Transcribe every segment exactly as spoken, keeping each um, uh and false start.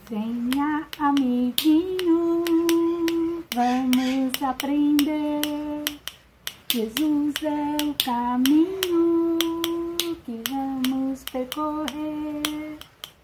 Venha, amiguinho, vamos aprender. Jesus é o caminho que vamos percorrer.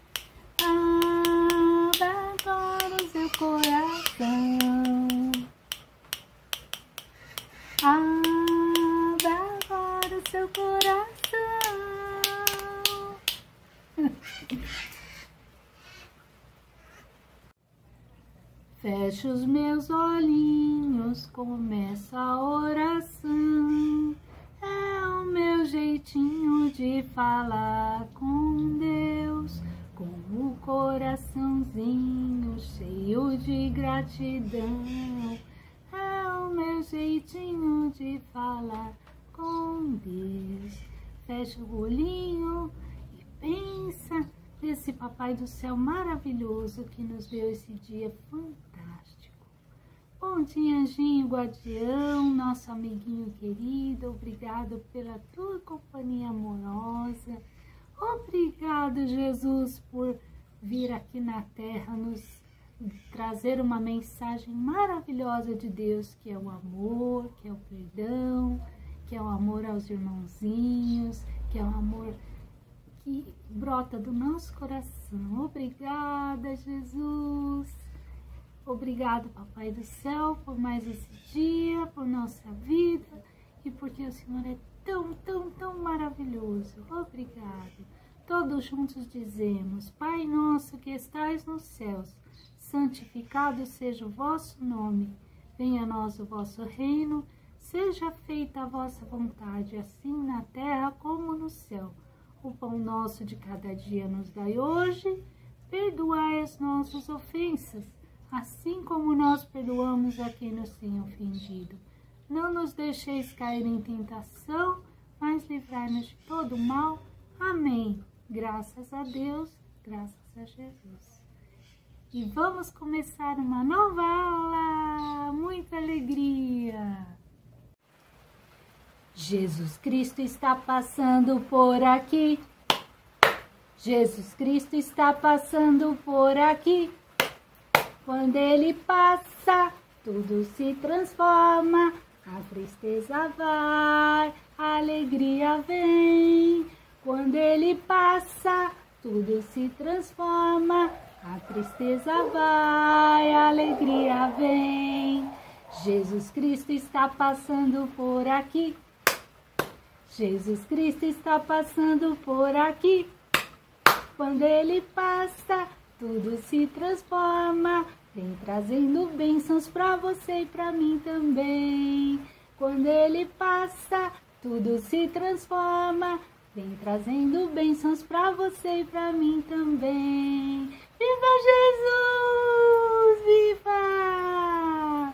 Abra agora o seu coração. Abra agora o seu coração. Fecho os meus olhinhos, começa a oração. É o meu jeitinho de falar com Deus, com o coraçãozinho cheio de gratidão. É o meu jeitinho de falar com Deus. Fecha o olhinho e pensa desse Papai do Céu maravilhoso que nos deu esse dia fantástico. Bom dia, anjinho guardião, nosso amiguinho querido, obrigado pela tua companhia amorosa. Obrigado, Jesus, por vir aqui na terra nos trazer uma mensagem maravilhosa de Deus, que é o amor, que é o perdão, que é o amor aos irmãozinhos, que é o amor que brota do nosso coração. Obrigada, Jesus. Obrigado, Papai do Céu, por mais esse dia, por nossa vida e porque o Senhor é tão, tão, tão maravilhoso. Obrigado. Todos juntos dizemos: Pai nosso que estais nos céus, santificado seja o vosso nome. Venha a nós o vosso reino, seja feita a vossa vontade, assim na terra como no céu. O pão nosso de cada dia nos dai hoje, perdoai as nossas ofensas, assim como nós perdoamos a quem nos tem ofendido. Não nos deixeis cair em tentação, mas livrai-nos de todo mal. Amém. Graças a Deus, graças a Jesus. E vamos começar uma nova aula. Muita alegria. Jesus Cristo está passando por aqui. Jesus Cristo está passando por aqui. Quando ele passa, tudo se transforma. A tristeza vai, a alegria vem. Quando ele passa, tudo se transforma. A tristeza vai, a alegria vem. Jesus Cristo está passando por aqui. Jesus Cristo está passando por aqui. Quando ele passa, tudo se transforma. Vem trazendo bênçãos para você e para mim também. Quando ele passa, tudo se transforma. Vem trazendo bênçãos para você e para mim também. Viva Jesus! Viva!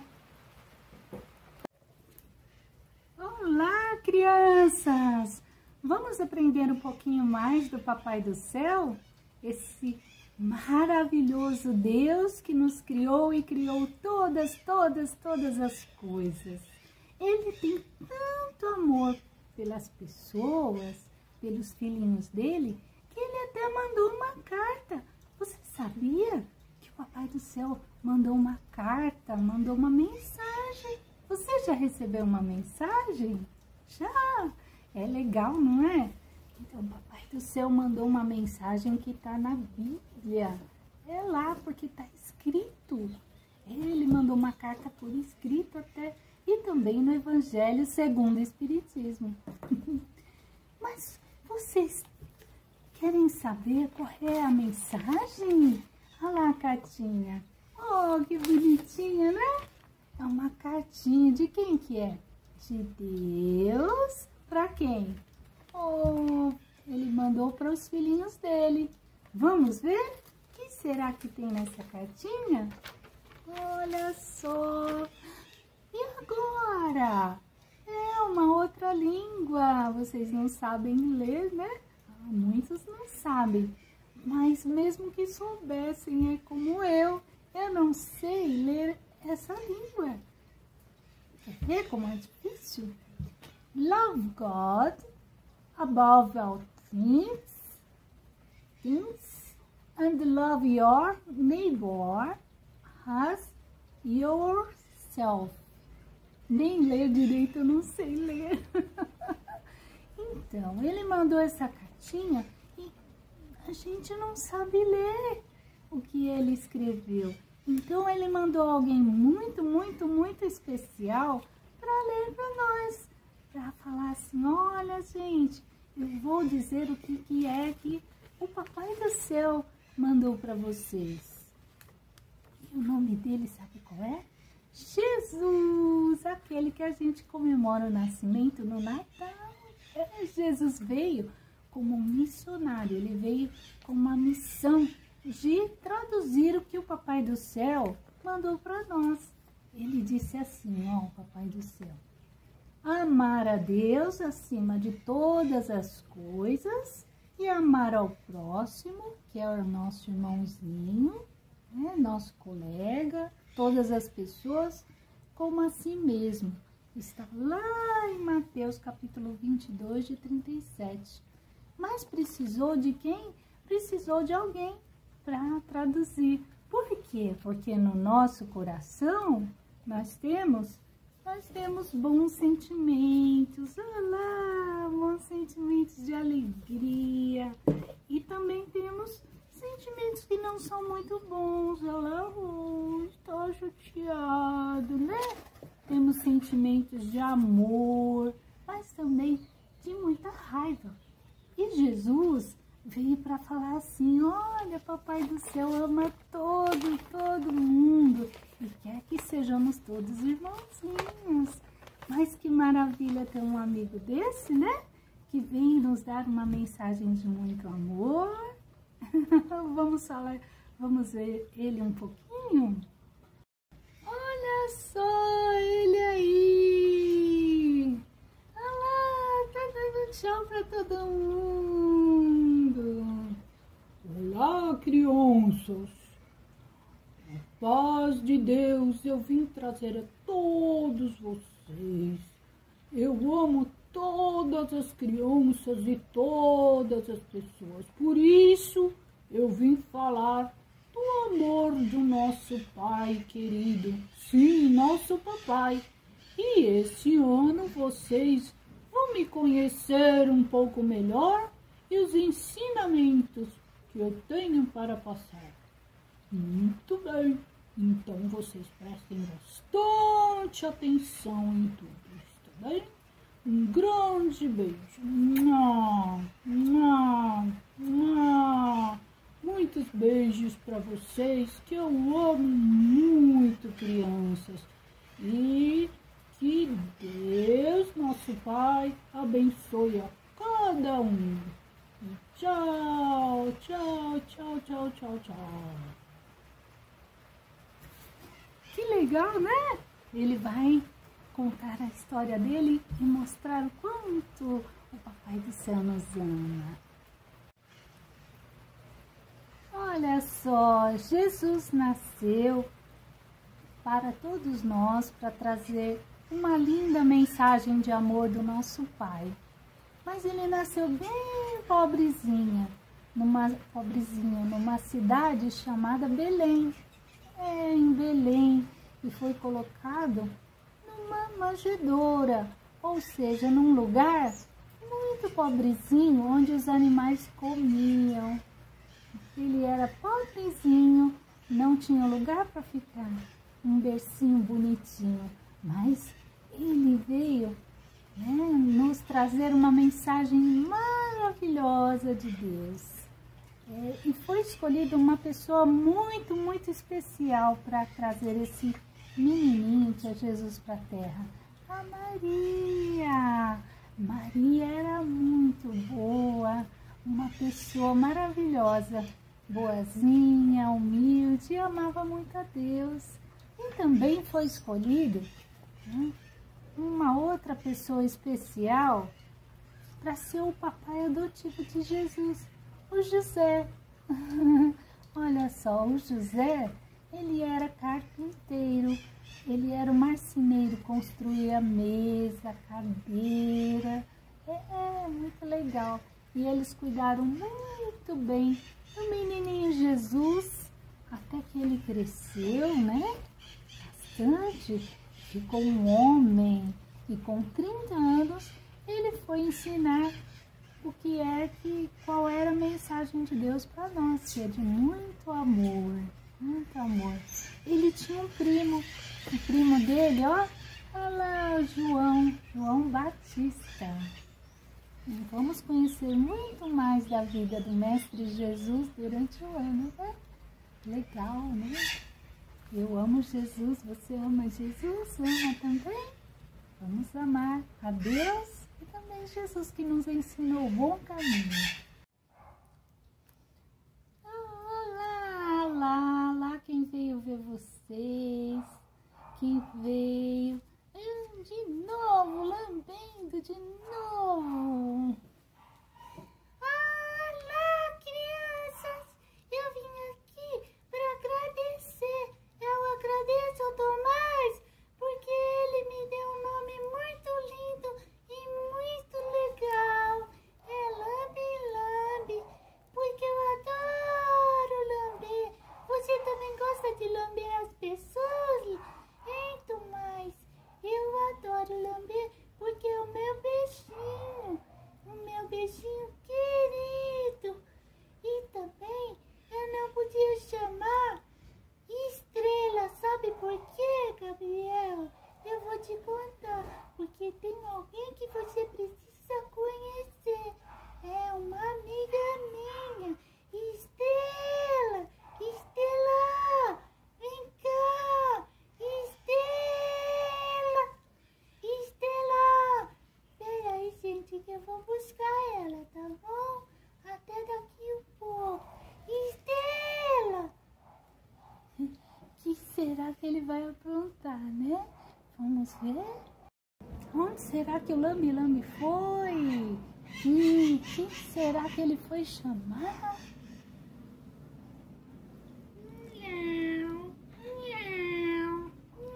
Olá, crianças! Vamos aprender um pouquinho mais do Papai do Céu? Esse maravilhoso Deus que nos criou e criou todas, todas, todas as coisas. Ele tem tanto amor pelas pessoas, pelos filhinhos dele, que ele até mandou uma carta. Você sabia que o Papai do Céu mandou uma carta, mandou uma mensagem? Você já recebeu uma mensagem? Já! É legal, não é? Então, o Papai do Céu mandou uma mensagem que está na Bíblia. É lá, porque está escrito. Ele mandou uma carta por escrito até, e também no Evangelho segundo o Espiritismo. Mas vocês querem saber qual é a mensagem? Olha lá a cartinha. Oh, que bonitinha, né? É uma cartinha. De quem que é? De Deus para quem? Oh, ele mandou para os filhinhos dele. Vamos ver? O que será que tem nessa cartinha? Olha só. E agora? É uma outra língua. Vocês não sabem ler, né? Muitos não sabem. Mas mesmo que soubessem, é como eu. Eu não sei ler essa língua. Quer ver como é difícil? Love God above all things, things and love your neighbor as yourself. Nem ler direito, eu não sei ler. Então, ele mandou essa cartinha e a gente não sabe ler o que ele escreveu. Então, ele mandou alguém muito, muito, muito especial para ler para nós. Para falar assim, olha, gente, eu vou dizer o que, que é que o Papai do Céu mandou para vocês. E o nome dele, sabe qual é? Jesus, aquele que a gente comemora o nascimento no Natal. É, Jesus veio como um missionário, ele veio com uma missão de traduzir o que o Papai do Céu mandou para nós. Ele disse assim, ó, o Papai do Céu: amar a Deus acima de todas as coisas e amar ao próximo, que é o nosso irmãozinho, né, nosso colega, todas as pessoas, como a si mesmo. Está lá em Mateus capítulo vinte e dois, de trinta e sete. Mas precisou de quem? Precisou de alguém para traduzir. Por quê? Porque no nosso coração nós temos, nós temos bons sentimentos. Olá, bons sentimentos de alegria. E também temos sentimentos que não são muito bons. Olha, oh, estou chateado, né? Temos sentimentos de amor, mas também de muita raiva. E Jesus veio para falar assim, olha, Papai do Céu ama todo, todo mundo e quer que sejamos todos irmãozinhos. Mas que maravilha ter um amigo desse, né? Que vem nos dar uma mensagem de muito amor. Vamos falar, vamos ver ele um pouquinho? Olha só ele aí! Olha lá, tá dando tchau para todo mundo. Olá, crianças! A paz de Deus eu vim trazer a todos vocês. Eu amo todas as crianças e todas as pessoas. Por isso, eu vim falar do amor do nosso Pai querido. Sim, nosso Papai. E esse ano vocês vão me conhecer um pouco melhor e os ensinamentos que eu tenho para passar. Muito bem. Então, vocês prestem bastante atenção em tudo isso, tá bem? Um grande beijo. Mua, mua, mua. Muitos beijos para vocês, que eu amo muito, crianças. E que Deus, nosso Pai, abençoe a cada um. E tchau, tchau, tchau, tchau, tchau, tchau. Que legal, né? Ele vai contar a história dele e mostrar o quanto o Papai do Céu nos ama. Olha só, Jesus nasceu para todos nós, para trazer uma linda mensagem de amor do nosso Pai. Mas ele nasceu bem pobrezinha, numa, pobrezinho, numa cidade chamada Belém. É, em Belém, e foi colocado numa manjedoura, ou seja, num lugar muito pobrezinho, onde os animais comiam. Ele era pobrezinho, não tinha lugar para ficar, um bercinho bonitinho, mas ele veio, né, nos trazer uma mensagem maravilhosa de Deus. É, e foi escolhida uma pessoa muito, muito especial para trazer esse menininho que é Jesus para a Terra. A Maria. Maria era muito boa, uma pessoa maravilhosa, boazinha, humilde, e amava muito a Deus. E também foi escolhido, né, uma outra pessoa especial para ser o papai adotivo de Jesus. O José. Olha só, o José, ele era carpinteiro, ele era o marceneiro, construía mesa, cadeira, é, é muito legal. E eles cuidaram muito bem o menininho Jesus, até que ele cresceu, né? Bastante, ficou um homem e com trinta anos ele foi ensinar o que é que, qual era a mensagem de Deus para nós, que é de muito amor, muito amor. Ele tinha um primo, o primo dele, ó, olha lá, o João, João Batista. E vamos conhecer muito mais da vida do Mestre Jesus durante o ano, né? Legal, né? Eu amo Jesus, você ama Jesus? Ama também? Vamos amar a Deus e também Jesus, que nos ensinou o bom caminho. Olá, lá, lá quem veio ver vocês, quem veio de novo, lambendo de novo. Olá, crianças, eu vim aqui para agradecer. Eu agradeço ao Tomás porque ele me deu um nome muito lindo e muito legal. É Lambe Lambe, porque eu adoro lamber. Você também gosta de lamber as pessoas? Hein, Tomás? Eu adoro lamber porque é o meu beijinho, o meu beijinho querido. E também eu não podia chamar Estrela, sabe por quê, Gabriel? Eu vou te contar, porque tem alguém que você precisa conhecer. É uma amiga minha, Estrela, Estrela, vem cá, Estrela, Estrela. Peraí, gente, que eu vou buscar ela, tá bom? Até daqui um pouco. Estrela! O que será que ele vai aprontar, né? Vamos ver. Onde será que o Lambe Lambe foi? Hum, quem será que ele foi chamar? Miau, miau,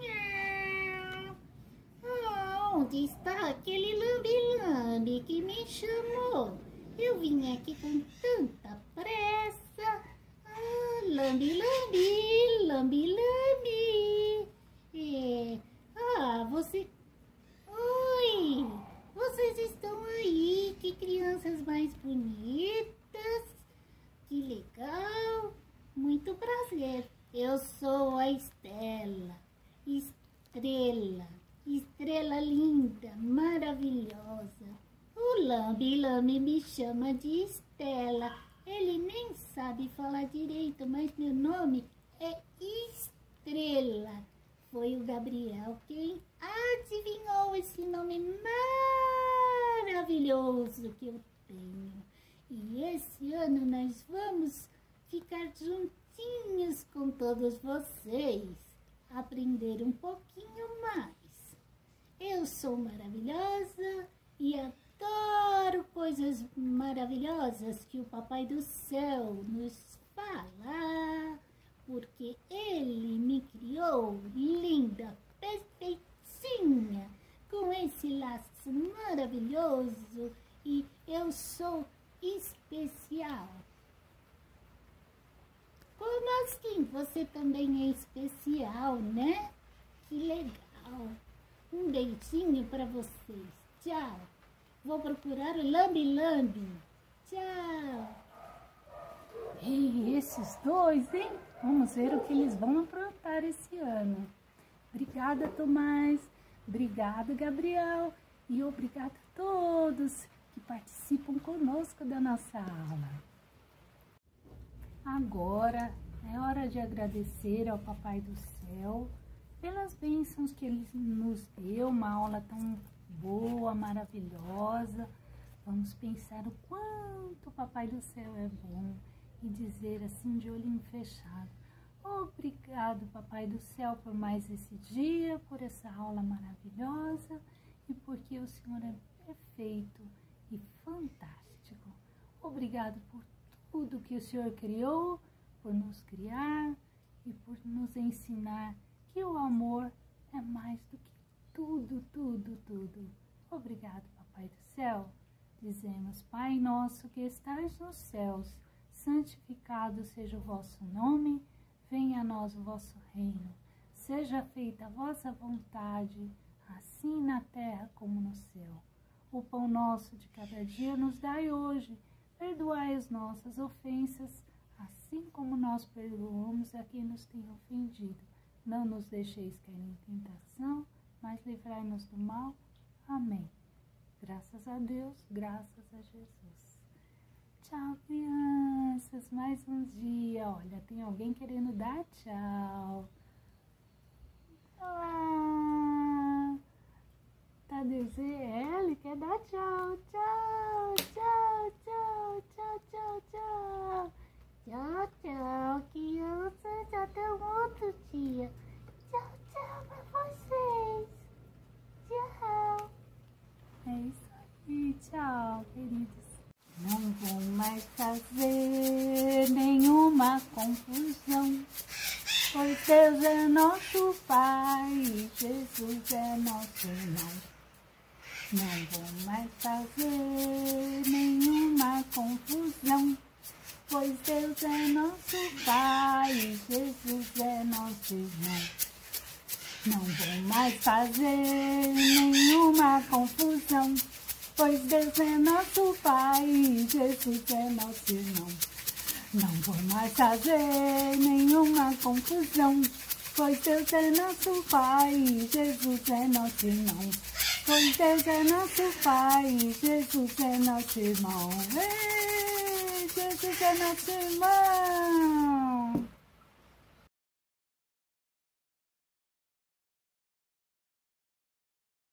miau. Onde está aquele Lambe Lambe que me chamou? Eu vim aqui com tanta pressa. Ah, Lambe Lambe, Lambe Lambe. É. Ah, você... Oi! Vocês estão aí, que crianças mais bonitas. Que legal. Muito prazer. Eu sou a Estela. Estrela. Estrela linda, maravilhosa. O Lambe Lambe me chama de Estela. Ele nem sabe falar direito, mas meu nome é Estrela. Foi o Gabriel quem adivinhou esse nome maravilhoso que eu tenho. E esse ano nós vamos ficar juntinhos com todos vocês, aprender um pouquinho mais. Eu sou maravilhosa e adoro coisas maravilhosas que o Papai do Céu nos fala, porque ele me criou linda, perfeitinha, com esse laço maravilhoso, e eu sou especial. Como assim? Você também é especial, né? Que legal. Um beijinho para vocês. Tchau. Vou procurar o Lambe Lambe. Tchau. E esses dois, hein? Vamos ver o que eles vão aprontar esse ano. Obrigada, Tomás. Obrigada, Gabriel. E obrigada a todos que participam conosco da nossa aula. Agora é hora de agradecer ao Papai do Céu pelas bênçãos que ele nos deu, uma aula tão boa, maravilhosa. Vamos pensar o quanto o Papai do Céu é bom e dizer assim de olhinho fechado: obrigado, Papai do Céu, por mais esse dia, por essa aula maravilhosa e porque o Senhor é perfeito e fantástico. Obrigado por tudo que o Senhor criou, por nos criar e por nos ensinar que o amor é mais do que tudo, tudo, tudo. Obrigado, Papai do Céu. Dizemos: Pai nosso que estás nos céus, santificado seja o vosso nome, venha a nós o vosso reino. Seja feita a vossa vontade, assim na terra como no céu. O pão nosso de cada dia nos dai hoje. Perdoai as nossas ofensas, assim como nós perdoamos a quem nos tem ofendido. Não nos deixeis cair em tentação, mas livrai-nos do mal. Amém. Graças a Deus, graças a Jesus. Tchau, crianças. Mais um dia. Olha, tem alguém querendo dar tchau. Olá. Tadeuze, ele quer dar tchau. Tchau, tchau, tchau, tchau, tchau, tchau. Tchau, tchau, crianças. Até um outro dia. Tchau, tchau pra vocês. Tchau. É isso aí. Tchau, queridos. Não vou mais fazer nenhuma confusão, pois Deus é nosso Pai e Jesus é nosso irmão. Não vou mais fazer nenhuma confusão, pois Deus é nosso Pai e Jesus é nosso irmão. Não vou mais fazer nenhuma confusão, pois Deus é nosso Pai e Jesus é nosso irmão. Não vou mais fazer nenhuma confusão, pois Deus é nosso Pai e Jesus é nosso irmão. Pois Deus é nosso Pai e Jesus é nosso irmão. Ei, Jesus é nosso irmão.